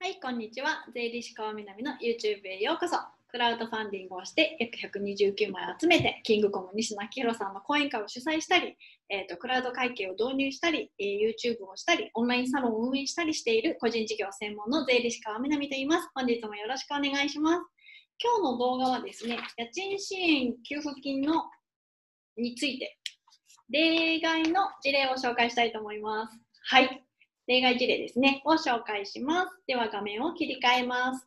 はい、こんにちは。税理士川南の YouTube へようこそ。クラウドファンディングをして約129枚集めて、キングコング西野明宏さんの講演会を主催したり、クラウド会計を導入したり、YouTube をしたり、オンラインサロンを運営したりしている個人事業専門の税理士川南と言います。本日もよろしくお願いします。今日の動画はですね、家賃支援給付金について、例外の事例を紹介したいと思います。はい。例外事例ですね、を紹介します。では画面を切り替えます。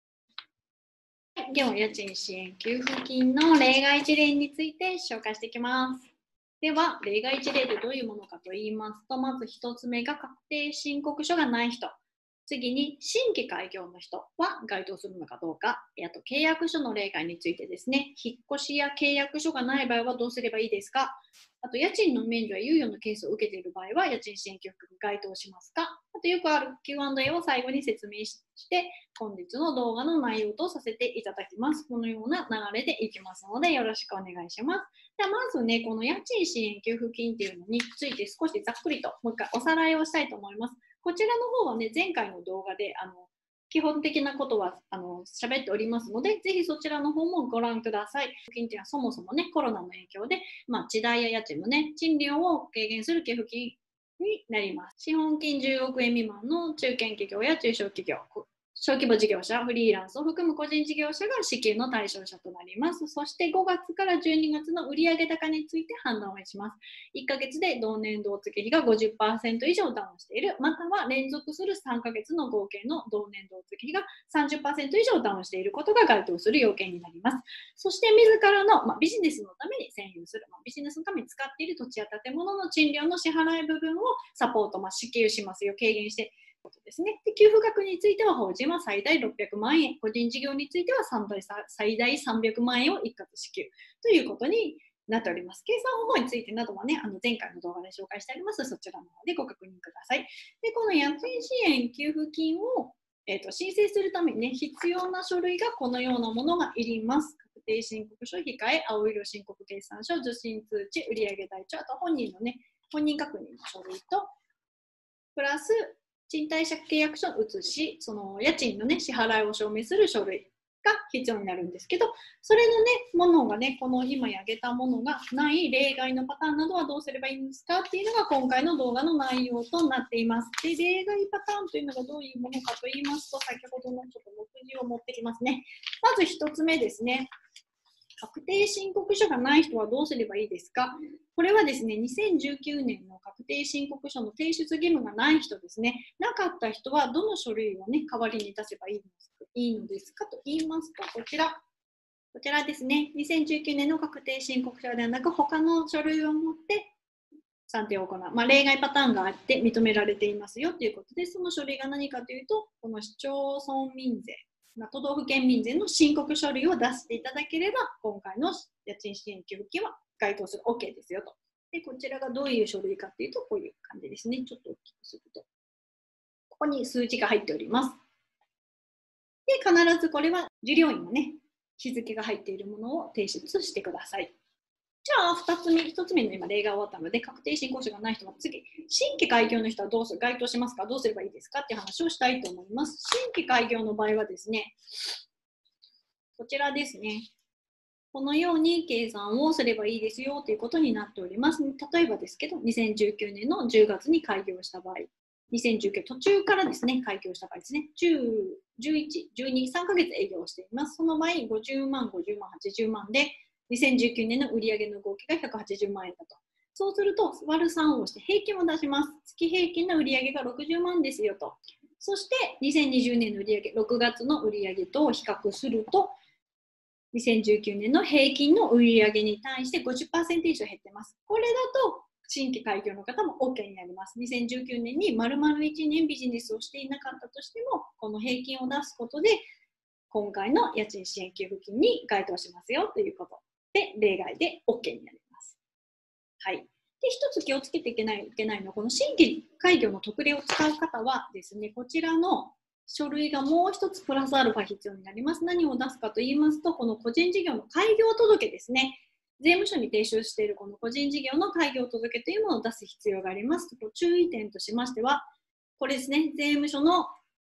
では家賃支援給付金の例外事例について紹介していきます。では例外事例ってどういうものかと言いますと、まず1つ目が確定申告書がない人。次に新規開業の人は該当するのかどうか。あと契約書の例外についてですね、引っ越しや契約書がない場合はどうすればいいですか。あと家賃の免除や猶予のケースを受けている場合は家賃支援給付に該当しますか。あとよくある Q&A を最後に説明して本日の動画の内容とさせていただきます。このような流れでいきますのでよろしくお願いします。ではまずね、この家賃支援給付金っていうのについて少しざっくりともう一回おさらいをしたいと思います。こちらの方はね、前回の動画で基本的なことは喋っておりますので、ぜひそちらの方もご覧ください。給付金っていうのはそもそもね、コロナの影響で、地代や家賃のね、賃料を軽減する給付金になります。資本金10億円未満の中堅企業や中小企業、小規模事業者、フリーランスを含む個人事業者が支給の対象者となります。そして5月から12月の売上高について判断をします。1ヶ月で同年度月比が 50% 以上ダウンしている、または連続する3ヶ月の合計の同年度月比が 30% 以上ダウンしていることが該当する要件になります。そして自らの、ビジネスのために占有する、ビジネスのために使っている土地や建物の賃料の支払い部分をサポート、支給しますよ、軽減してことですね。で、給付額については法人は最大600万円、個人事業については最大300万円を一括支給ということになっております。計算方法についてなどはね、前回の動画で紹介してあります。そちらの方でご確認ください。で、この家賃支援給付金を申請するためにね、必要な書類がこのようなものがいります。確定申告書、控え、青色申告決算書、受信通知、売上台帳、あと本人のね、本人確認の書類と、プラス、賃貸借契約書の写し、その家賃のね、支払いを証明する書類が必要になるんですけど、それのね、ものがね、この今挙げたものがない例外のパターンなどはどうすればいいんですかっていうのが今回の動画の内容となっています。で、例外パターンというのがどういうものかと言いますと、先ほどのちょっと目次を持ってきますね。まず1つ目ですね。確定申告書がない人はどうすればいいですか。これはですね、2019年の確定申告書の提出義務がない人ですね。なかった人はどの書類をね、代わりに出せばいいのですかと言いますと、こちらですね。2019年の確定申告書ではなく、他の書類を持って算定を行う。例外パターンがあって認められていますよということで、その書類が何かというと、この市町村民税。都道府県民税の申告書類を出していただければ、今回の家賃支援給付金は該当する OK ですよと。で、こちらがどういう書類かというと、こういう感じですね。ちょっと大きくすると。ここに数字が入っております。で、必ずこれは従業員のね、日付が入っているものを提出してください。じゃあ1つ目の今例が終わったので、確定申告書がない人は次、新規開業の人は該当しますか、どうすればいいですかっていう話をしたいと思います。新規開業の場合はですね、こちらですね。このように計算をすればいいですよということになっております。例えばですけど、2019年の10月に開業した場合、2019途中からですね、開業した場合ですね、10、11、12、3ヶ月営業しています。その場合、50万、50万、80万で、2019年の売上の合計が180万円だと。そうすると、割る3をして平均を出します。月平均の売上が60万ですよと。そして、2020年の売上、6月の売上と比較すると、2019年の平均の売上に対して 50% 以上減ってます。これだと新規開業の方も OK になります。2019年に丸々1年ビジネスをしていなかったとしても、この平均を出すことで、今回の家賃支援給付金に該当しますよということで、例外で OK になります。はい。で、一つ気をつけていけないのは、この新規開業の特例を使う方はですね、こちらの書類がもう一つプラスアルファ必要になります。何を出すかと言いますと、この個人事業の開業届ですね。税務署に提出しているこの個人事業の開業届というものを出す必要があります。注意点としましては、これですね、税務署の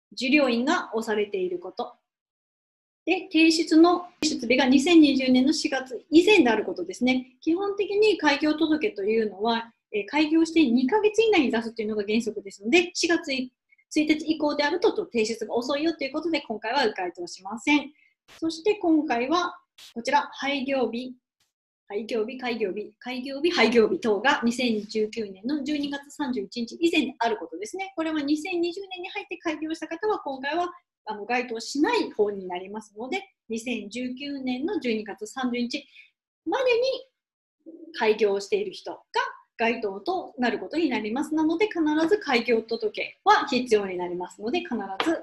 従業員が押されていること。で、提出の提出日が2020年の4月以前であることですね。基本的に開業届というのは、開業して2ヶ月以内に出すというのが原則ですので、4月1日以降であると提出が遅いよということで、今回は該当しません。そして今回は、こちら、廃業日、開業日等が2019年の12月31日以前であることですね。これは2020年に入って開業した方は、今回は該当しない方になりますので、2019年の12月30日までに開業している人が該当となることになります。なので、必ず開業届は必要になりますので、必ず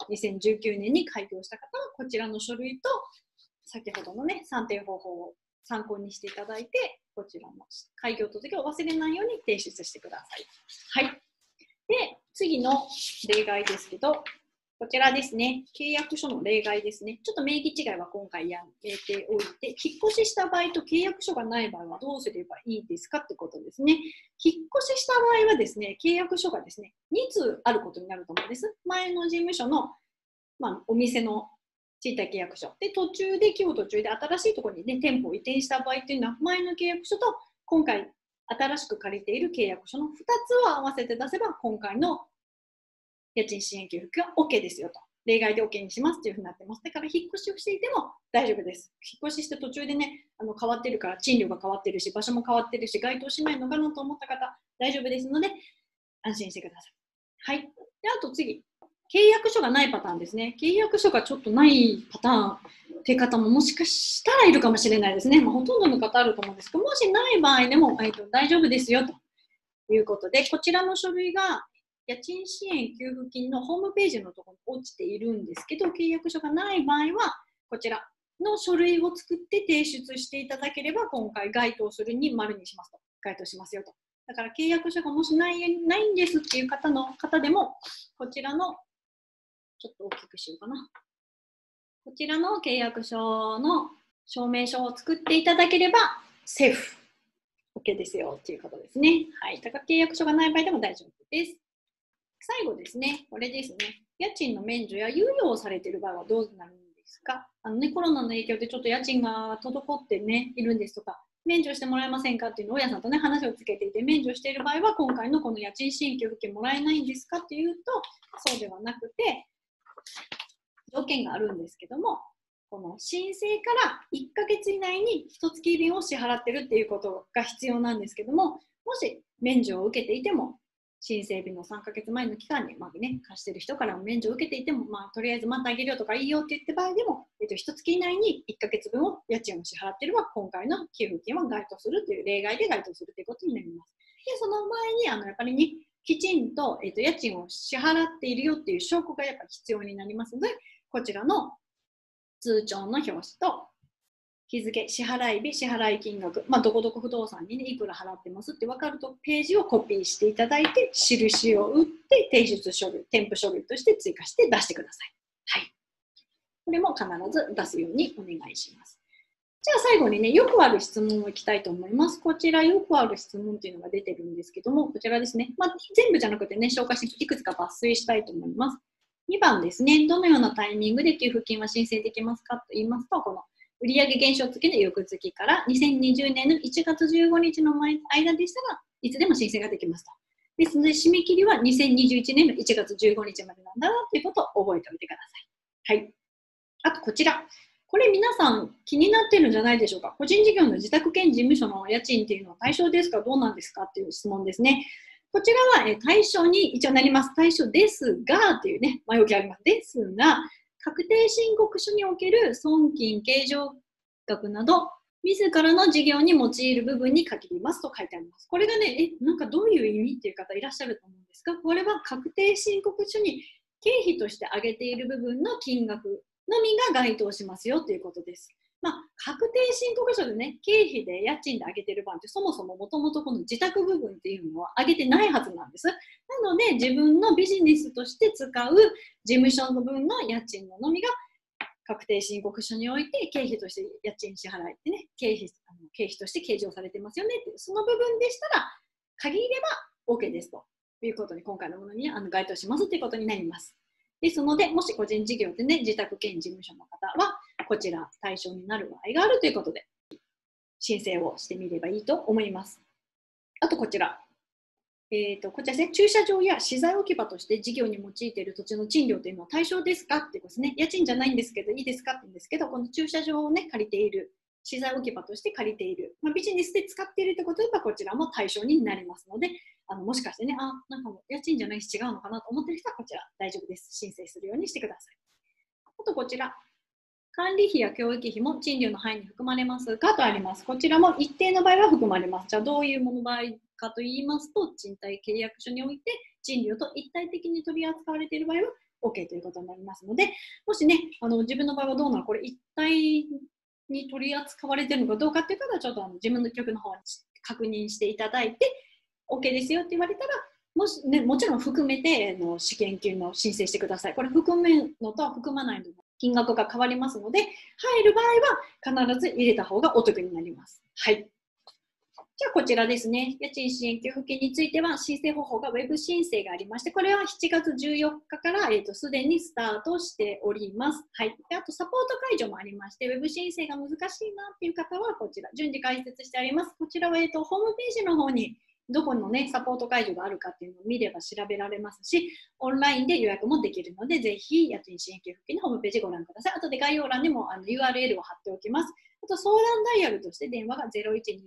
2019年に開業した方は、こちらの書類と、先ほどのね、算定方法を参考にしていただいて、こちらの開業届を忘れないように提出してください。はい。で、次の例外ですけど、こちらですね、契約書の例外ですね。ちょっと名義違いは今回やめておいて、引っ越しした場合と契約書がない場合はどうすればいいですかってことですね。引っ越しした場合はですね、契約書がですね、2通あることになると思うんです。前の事務所の、お店の賃貸契約書。で、途中で新しいところにね、店舗を移転した場合っていうのは、前の契約書と今回新しく借りている契約書の2つを合わせて出せば、今回の家賃支援給付金は OK ですよと。例外で OK にしますというふうになってます。だから引っ越しをしていても大丈夫です。引っ越しして途中でね、変わってるから賃料が変わってるし、場所も変わってるし、該当しないのかなと思った方、大丈夫ですので、安心してください。はい。で、あと次、契約書がないパターンですね。契約書がちょっとないパターンっていう方ももしかしたらいるかもしれないですね。ほとんどの方あると思うんですけど、もしない場合でも、大丈夫ですよということで、こちらの書類が家賃支援給付金のホームページのところに落ちているんですけど、契約書がない場合は、こちらの書類を作って提出していただければ、今回該当するに丸にしますと。該当しますよと。だから契約書がもしないんですっていう方でも、こちらの、ちょっと大きくしようかな。こちらの契約書の証明書を作っていただければ、セーフ。OK ですよということですね。はい。だから契約書がない場合でも大丈夫です。最後ですね、これですね。家賃の免除や猶予をされている場合はどうなるんですか？コロナの影響でちょっと家賃が滞ってね、いるんですとか、免除してもらえませんかっていうのを大家さんとね、話をつけていて、免除している場合は、今回のこの家賃支援給付金もらえないんですかっていうと、そうではなくて、条件があるんですけども、この申請から1ヶ月以内に1月便を支払ってるっていうことが必要なんですけども、もし免除を受けていても、申請日の3ヶ月前の期間に、貸してる人から免除を受けていても、とりあえずまたあげるよとかいいよって言って場合でも、1月以内に1ヶ月分を家賃を支払っていれば、今回の給付金は該当するという例外で該当するということになります。で、その前に、やっぱりね、きちんと、家賃を支払っているよっていう証拠がやっぱ必要になりますので、こちらの通帳の表紙と日付、支払い日、支払い金額、どこどこ不動産にね、いくら払ってますって分かると、ページをコピーしていただいて、印を打って提出書類、添付書類として追加して出してください。はい。これも必ず出すようにお願いします。じゃあ最後にね、よくある質問をいきたいと思います。こちらよくある質問っていうのが出てるんですけども、こちらですね。全部じゃなくてね、紹介していくつか抜粋したいと思います。2番ですね。どのようなタイミングで給付金は申請できますかと言いますと、この売上減少付きの翌月から2020年の1月15日の間でしたらいつでも申請ができますと。ですので、締め切りは2021年の1月15日までなんだなということを覚えておいてください。はい。あとこちら。これ皆さん気になってるんじゃないでしょうか。個人事業の自宅兼事務所の家賃っていうのは対象ですかどうなんですかっていう質問ですね。こちらは対象に一応なります。対象ですがというね、前置きあります。ですが、確定申告書における損金計上額など、自らの事業に用いる部分に限りますと書いてあります。これがね、なんかどういう意味っていう方いらっしゃると思うんですが、これは確定申告書に経費として挙げている部分の金額のみが該当しますよということです。確定申告書でね、経費で家賃で上げている場合って、そもそももともとこの自宅部分っていうのは上げてないはずなんです。なので、自分のビジネスとして使う事務所の分の家賃ののみが確定申告書において経費として家賃支払いってね、経費として計上されてますよねっていう、その部分でしたら、限れば OK ですということに、今回のものに該当しますということになります。 ですので、もし個人事業でね、自宅兼事務所の方は、こちら対象になる場合があるということで、申請をしてみればいいと思います。あとこちら。こちらですね、駐車場や資材置き場として事業に用いている土地の賃料というのは対象ですかっていうことですね。家賃じゃないんですけど、いいですかって言うんですけど、この駐車場をね、借りている、資材置き場として借りている、ビジネスで使っているということで、こちらも対象になりますので、もしかしてね、なんかもう家賃じゃないし違うのかなと思っている人はこちら大丈夫です。申請するようにしてください。あとこちら。管理費や教育費も賃料の範囲に含まれますかとあります。こちらも一定の場合は含まれます。じゃあどういうもの場合かと言いますと、賃貸契約書において賃料と一体的に取り扱われている場合は OK ということになりますので、もしね、自分の場合はどうなのこれ一体に取り扱われているのかどうかっていう方はちょっと自分の局の方に確認していただいて OK ですよって言われたら、もちろん含めて試験金の申請してください。これ含めるのと含まないの金額が変わりますので、入る場合は必ず入れた方がお得になります。はい。じゃあこちらですね。家賃支援給付金については申請方法がウェブ申請がありまして、これは7月14日からすでにスタートしております。はい。であとサポート解除もありまして、ウェブ申請が難しいなっていう方はこちら、順次解説してあります。こちらはホームページの方にどこのね、サポート解除があるかっていうのを見れば調べられますし、オンラインで予約もできるので、ぜひ家賃支援給付金のホームページご覧ください。あとで概要欄にもURL を貼っておきます。あと相談ダイヤルとして電話が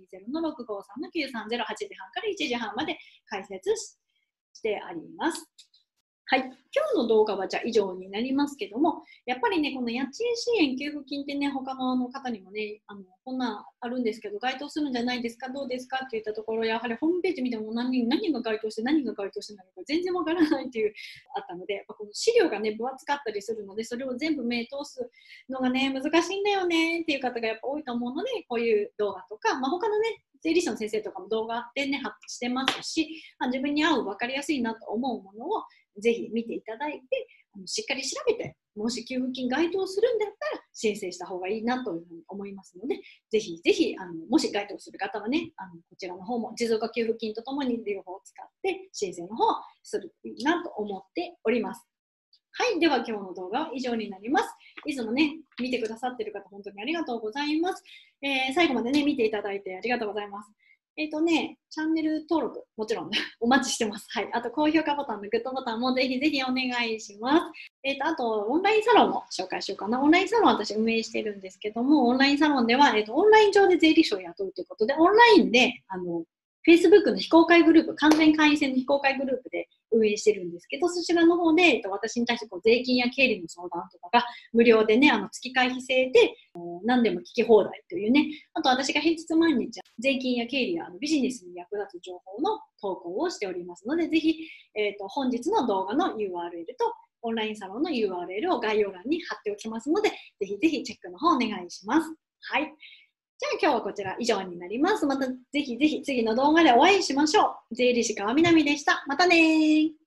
0120-653-9308時半から1時半まで開設してあります。はい、今日の動画はじゃあ以上になりますけども、やっぱりね、この家賃支援給付金ってね、他の方にもね、こんなんあるんですけど、該当するんじゃないですか、どうですかって言ったところ、やはりホームページ見ても何が該当して、何が該当してないのか全然わからないっていうあったので、やっぱこの資料がね、分厚かったりするので、それを全部目通すのがね、難しいんだよねっていう方がやっぱ多いと思うので、こういう動画とか、他のね、税理士の先生とかも動画でね、発表してますし、自分に合う分かりやすいなと思うものをぜひ見ていただいて、しっかり調べて、もし給付金該当するんだったら申請した方がいいなというふうに思いますので、ぜひぜひもし該当する方はね、こちらの方も持続化給付金とともに両方を使って申請の方をするといいなと思っております。はい、では今日の動画は以上になります。いつもね、見てくださっている方、本当にありがとうございます。最後までね、見ていただいてありがとうございます。チャンネル登録、もちろんお待ちしてます。はい。あと、高評価ボタンのグッドボタンもぜひぜひお願いします。あと、オンラインサロンも紹介しようかな。オンラインサロンは私運営してるんですけども、オンラインサロンでは、オンライン上で税理士を雇うということで、オンラインで、Facebook の非公開グループ、完全会員制の非公開グループで運営してるんですけど、そちらの方で、私に対して税金や経理の相談とかが無料でね、月会費制で何でも聞き放題というね、あと私が平日毎日税金や経理やビジネスに役立つ情報の投稿をしておりますので、ぜひ、本日の動画の URL とオンラインサロンの URL を概要欄に貼っておきますので、ぜひぜひチェックの方お願いします。はい。じゃあ今日はこちら以上になります。またぜひぜひ次の動画でお会いしましょう。税理士川みなみでした。またねー。